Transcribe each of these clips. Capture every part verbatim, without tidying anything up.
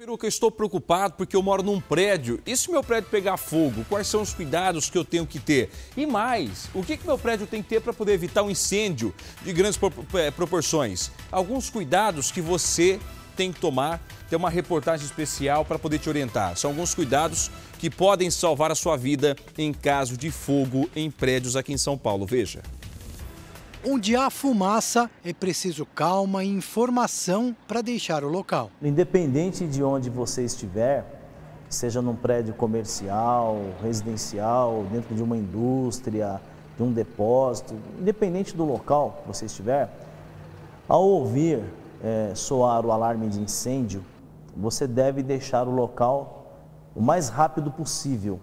Peruca, eu estou preocupado porque eu moro num prédio. E se meu prédio pegar fogo, quais são os cuidados que eu tenho que ter? E mais, o que, que meu prédio tem que ter para poder evitar um incêndio de grandes proporções? Alguns cuidados que você tem que tomar. Tem uma reportagem especial para poder te orientar. São alguns cuidados que podem salvar a sua vida em caso de fogo em prédios aqui em São Paulo. Veja. Onde há fumaça, é preciso calma e informação para deixar o local. Independente de onde você estiver, seja num prédio comercial, residencial, dentro de uma indústria, de um depósito, independente do local que você estiver, ao ouvir é, soar o alarme de incêndio, você deve deixar o local o mais rápido possível,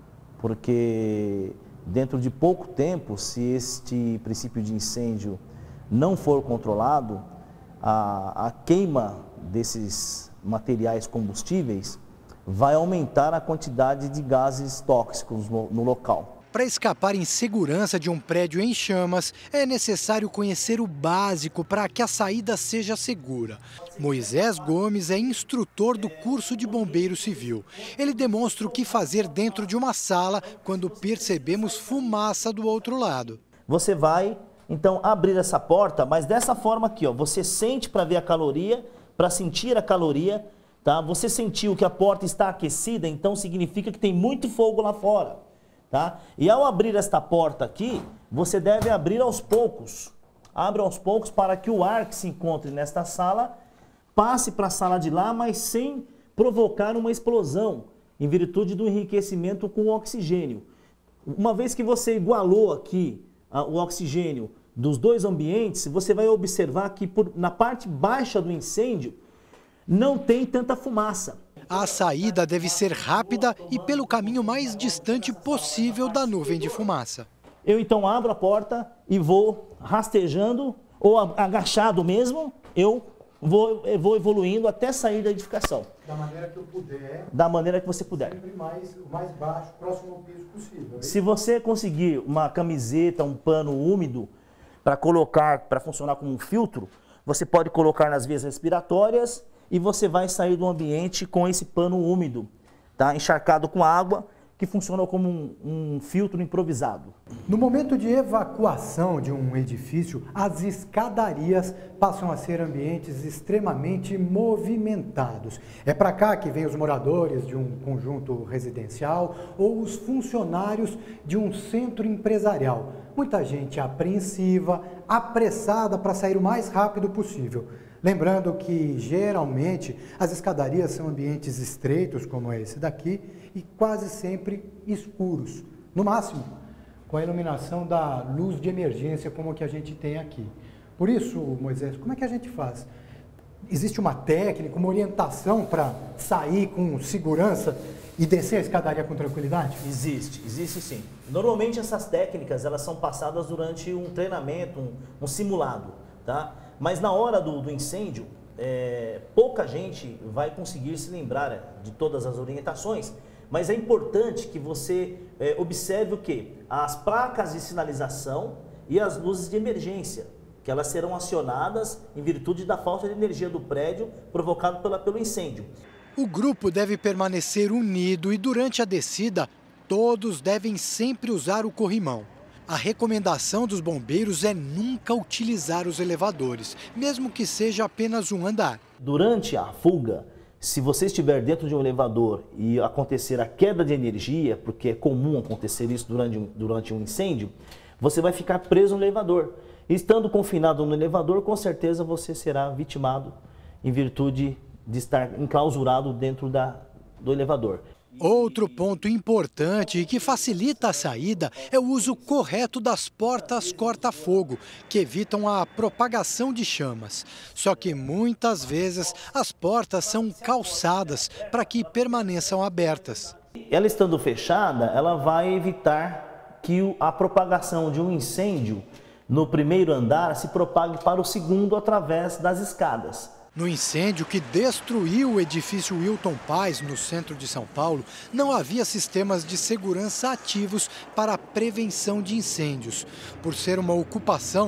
porque dentro de pouco tempo, se este princípio de incêndio não for controlado, a, a queima desses materiais combustíveis vai aumentar a quantidade de gases tóxicos no, no local. Para escapar em segurança de um prédio em chamas, é necessário conhecer o básico para que a saída seja segura. Moisés Gomes é instrutor do curso de bombeiro civil. Ele demonstra o que fazer dentro de uma sala quando percebemos fumaça do outro lado. Você vai, então, abrir essa porta, mas dessa forma aqui, ó, você sente para ver a caloria, para sentir a caloria, tá? Você sentiu que a porta está aquecida, então significa que tem muito fogo lá fora. Tá? E ao abrir esta porta aqui, você deve abrir aos poucos. Abre aos poucos para que o ar que se encontre nesta sala passe para a sala de lá, mas sem provocar uma explosão, em virtude do enriquecimento com o oxigênio. Uma vez que você igualou aqui a, o oxigênio dos dois ambientes, você vai observar que por, na parte baixa do incêndio não tem tanta fumaça. A saída deve ser rápida e pelo caminho mais distante possível da nuvem de fumaça. Eu então abro a porta e vou rastejando ou agachado mesmo, eu vou, eu vou evoluindo até sair da edificação. Da maneira que eu puder. Da maneira que você puder. Sempre mais, o mais baixo, próximo ao piso possível. Se você conseguir uma camiseta, um pano úmido para colocar, para funcionar como um filtro, você pode colocar nas vias respiratórias e você vai sair do ambiente com esse pano úmido, tá? Encharcado com água, que funciona como um, um filtro improvisado. No momento de evacuação de um edifício, as escadarias passam a ser ambientes extremamente movimentados. É para cá que vêm os moradores de um conjunto residencial ou os funcionários de um centro empresarial. Muita gente apreensiva, apressada para sair o mais rápido possível. Lembrando que, geralmente, as escadarias são ambientes estreitos, como é esse daqui, e quase sempre escuros. No máximo, com a iluminação da luz de emergência, como a que a gente tem aqui. Por isso, Moisés, como é que a gente faz? Existe uma técnica, uma orientação para sair com segurança e descer a escadaria com tranquilidade? Existe, existe sim. Normalmente essas técnicas, elas são passadas durante um treinamento, um, um simulado, tá? Mas na hora do, do incêndio, é, pouca gente vai conseguir se lembrar de todas as orientações, mas é importante que você é, observe o quê? As placas de sinalização e as luzes de emergência, que elas serão acionadas em virtude da falta de energia do prédio provocado pela, pelo incêndio. O grupo deve permanecer unido e durante a descida, todos devem sempre usar o corrimão. A recomendação dos bombeiros é nunca utilizar os elevadores, mesmo que seja apenas um andar. Durante a fuga, se você estiver dentro de um elevador e acontecer a queda de energia, porque é comum acontecer isso durante um, durante um incêndio, você vai ficar preso no elevador. Estando confinado no elevador, com certeza você será vitimado em virtude de estar enclausurado dentro da, do elevador. Outro ponto importante e que facilita a saída é o uso correto das portas corta-fogo, que evitam a propagação de chamas. Só que muitas vezes as portas são calçadas para que permaneçam abertas. Ela estando fechada, ela vai evitar que a propagação de um incêndio no primeiro andar se propague para o segundo através das escadas. No incêndio que destruiu o edifício Wilton Paz, no centro de São Paulo, não havia sistemas de segurança ativos para a prevenção de incêndios. Por ser uma ocupação,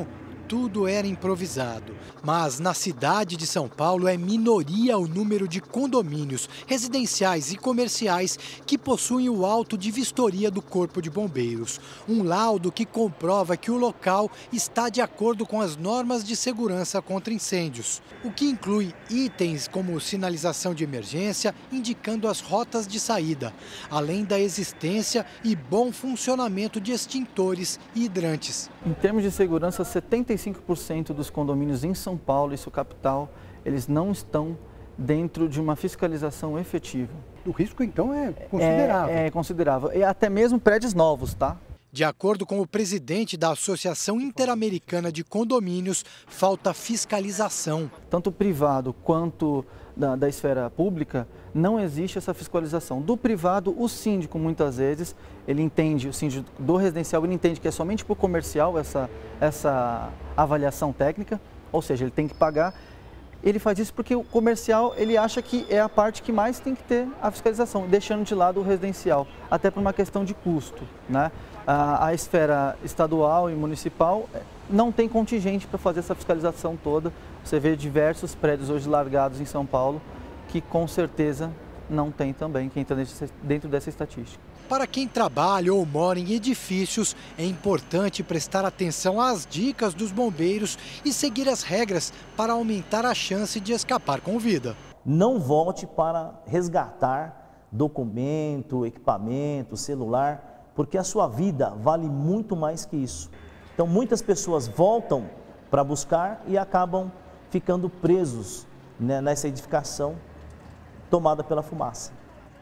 tudo era improvisado. Mas na cidade de São Paulo é minoria o número de condomínios residenciais e comerciais que possuem o auto de vistoria do Corpo de Bombeiros. Um laudo que comprova que o local está de acordo com as normas de segurança contra incêndios, o que inclui itens como sinalização de emergência indicando as rotas de saída, além da existência e bom funcionamento de extintores e hidrantes. Em termos de segurança, setenta e cinco por cento dos condomínios em São Paulo, isso capital, eles não estão dentro de uma fiscalização efetiva. O risco, então, é considerável. É, é considerável. E até mesmo prédios novos, tá? De acordo com o presidente da Associação Interamericana de Condomínios, falta fiscalização. Tanto privado quanto da, da esfera pública, não existe essa fiscalização. Do privado, o síndico, muitas vezes, ele entende, o síndico do residencial, ele entende que é somente para o comercial essa, essa avaliação técnica, ou seja, ele tem que pagar. Ele faz isso porque o comercial, ele acha que é a parte que mais tem que ter a fiscalização, deixando de lado o residencial, até por uma questão de custo, né? A, a esfera estadual e municipal não tem contingente para fazer essa fiscalização toda. Você vê diversos prédios hoje largados em São Paulo que com certeza não tem também, que entra dentro dessa estatística. Para quem trabalha ou mora em edifícios, é importante prestar atenção às dicas dos bombeiros e seguir as regras para aumentar a chance de escapar com vida. Não volte para resgatar documento, equipamento, celular, porque a sua vida vale muito mais que isso. Então muitas pessoas voltam para buscar e acabam ficando presos, né, nessa edificação tomada pela fumaça.